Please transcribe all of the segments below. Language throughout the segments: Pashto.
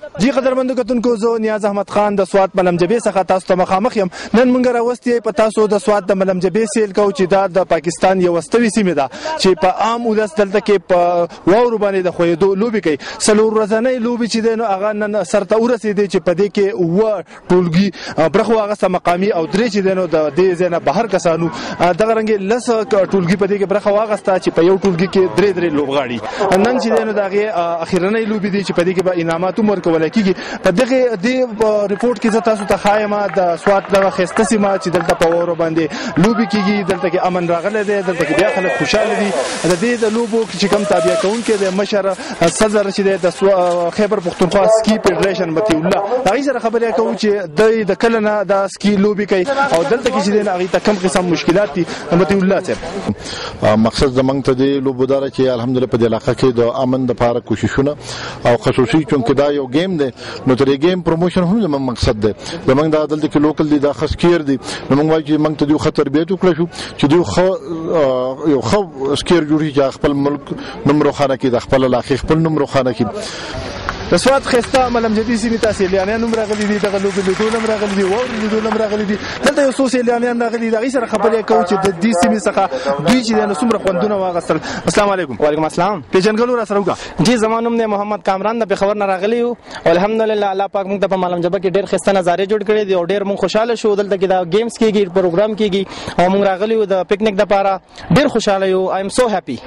جی قدرمنو کتونکو زه نیاز احمد خان د سوات ملمجبې څخه تاسو ته مخامخ یم. نن موږ راوستي په تاسو د سوات د ملمجبې سیل کوو چې دا د پاکستان یو ستوي سیمه ده چې په عام ولس دلته کې په واورو باندې د خویدو لوبي کوي. څلور ورځنۍ لوبي چې دي نو هغه نن سرته ورسېدي چې په دې کې و ټولګي برخو هغه سم مقامي او درې چې دي نو د دې ځنه بهر کسانو دغه رنګ لس ټولګي په دې کې برخه واغسته چې په یو ټولګي کې درې لوبغاړي نن چې دي نو دغه اخیرنۍ لوبي دي چې په دې کې به انعامات ورکول کیږي. په دغه د ریپورت کې تاسو ته خایم د سوات د خسته سیمه چې دلته په وره باندې لوبي کیږي. دلته کې امن راغله ده، دلته کې بیا خلک خوشاله دي. د دې د لوبو چې کوم تابع کوونکي د مشر صدر چې د خیبر پختونخوا سکی فدریشن متي الله هغه سره خبرې کوي چې د کلنه د سکی لوبي کوي او دلته کې چې د هغه ته کم قسم مشکلات دي. متي الله صاحب مقصد زمنګ ته د لوبدار چې الحمدلله په علاقه کې د امن د لپاره کوششونه او خصوصي چونکې دا یو گیم دی نو تر گیم پروموشن هم زموږ مقصد دی. زموږ د دلته کې لوکل دي دا خسکیر دي نو موږ وایو چې موږ ته یو خطر بیت وکړو شو چې یو خو سکیر جوړي چې خپل ملک نمبر خانه کې د خپل علاقې خپل نمبر خانه کې د سوات خسته ملمجبې سیمې ته سیلانیان هم راغلي دي، دغه لوبې لیدو هم راغلي دي، واورې لیدو هم راغلي دي. دلته یو څو سیلانیان راغلي دي هغې سره خبرې کوو چې د دې سیمې څخه دوی چې دی نو څومره خوندونه واخیستل. السلام علیکم. وعلیکم السلام. پیژنګلو را سره وکړه. جی زما نوم دی محمد کامران د پېښور نه راغلی یو او الحمدلله الله پاک موږ ته په ملمجبه کې ډېر ښایسته نظارې جوړ کړي دي او ډېر موږ خوشحاله شو. دلته کې دا گیمز کېږي، پروګرام کېږي او موږ راغلي یو د پکنیک دپاره. ډېر خوشحاله یو. آی ایم سو هیپي.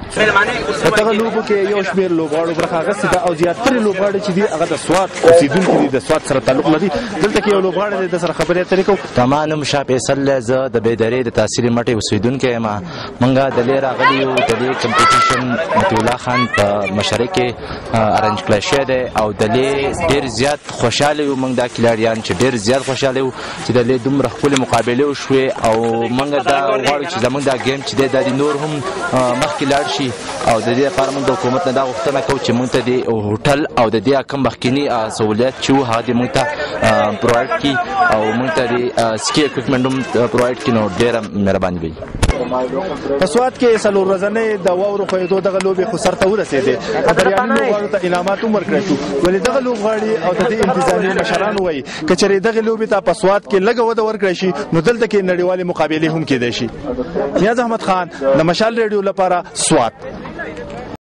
دغه لوبو کې یو شمېر لوبغاړو برخه اخیستې ده او زیاترې لوبغاړي چې دي هغه د سوات اوسېدونکي دي، د سوات سره تعلق لري. دلته کې یو لوبغاړی دی د سره خبرې اترې کوو. زما نوم شاه فیصل دی. زه د بیدرې د تحصیلي مټې اوسېدونکی یم. موږ دلې راغلي یو. دلې کمپټیشن مطیع الله خان په مشرۍ کې ارنج کړی شوی دی او دلې ډېر زیات خوشحاله یو. موږ دا کلاړیان چې ډېر زیات خوشحاله یو چې دلې دومره ښکلې مقابلې وشوې او موږ دا غواړو چې زموږ دا گیم چې دی دا د نور هم مخکې لاړ شي او د دې لپاره موږ د حکومت نه دا غوښتنه کوو چې موږ ته د هوټل او د دې کم مخکینی سہولیت چې وو هغه دې موږ ته پرووایډ کړي او موږ ته د سکی اکوپمنټ هم پرووایډ کړي. نو ډېره مهرباني وي. په سوات کې څلور ورځنۍ د واورو خویدو دغه لوبې خو سرته ورسېدې. بریالي لوبغاړو ته انعامات هم ورکړی شو. ولې دغه لوبغاړي او د دې انتظامي مشرانو وایي که چېرې دغې لوبې ته په سوات کې لږه وده ورکړی شي نو دلته کې نړیوالې مقابلې هم کېدی شي. نیاز احمد خان د مشال ریډیو لپاره سوات.